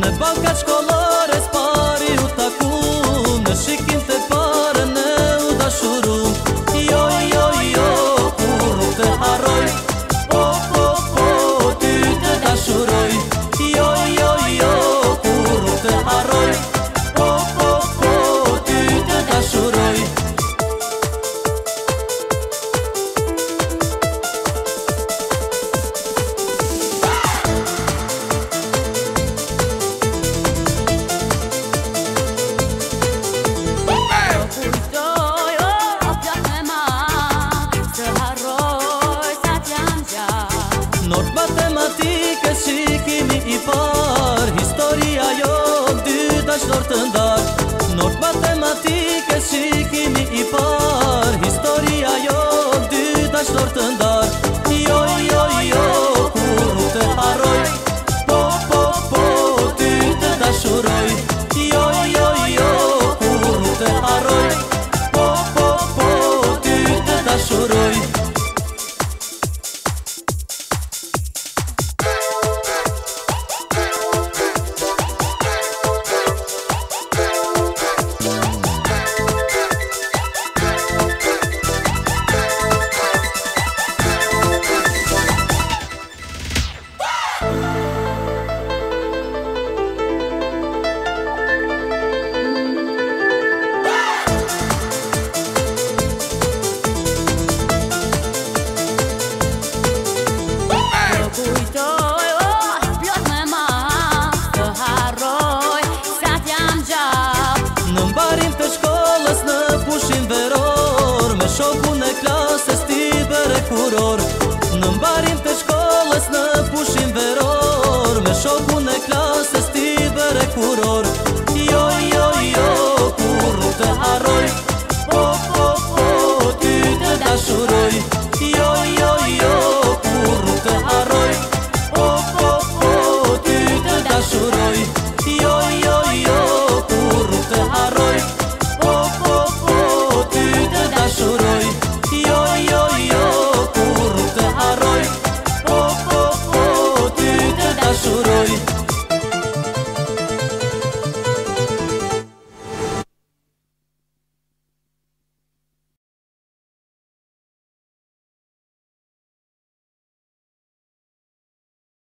bankat shkollore s'pari u taku, në shikim të pare në u dashuru. Jo, jo, jo, kur nuk të harroj, po, po, po, ty të dashuroj. Jo, jo, jo, kur nuk të harroj, po, po, po, ty të dashuroj. Nort matematike shikimi i par, historia jo dy dashnor të ndar. Nort matematike shikimi i par, historia jo dy dashnor të ndar. Jo, jo, jo, kur nuk të harroj, po, po, po, ty të dashuroj. Jo, jo, jo, kur nuk të harroj, po, po, po, ty të dashuroj. Në mbarim të shkollës në pushin veror, me shokun e klasës ti bëre kuror. Në mbarim të shkollës në pushin veror, me shokun e klasës ti bëre kuror.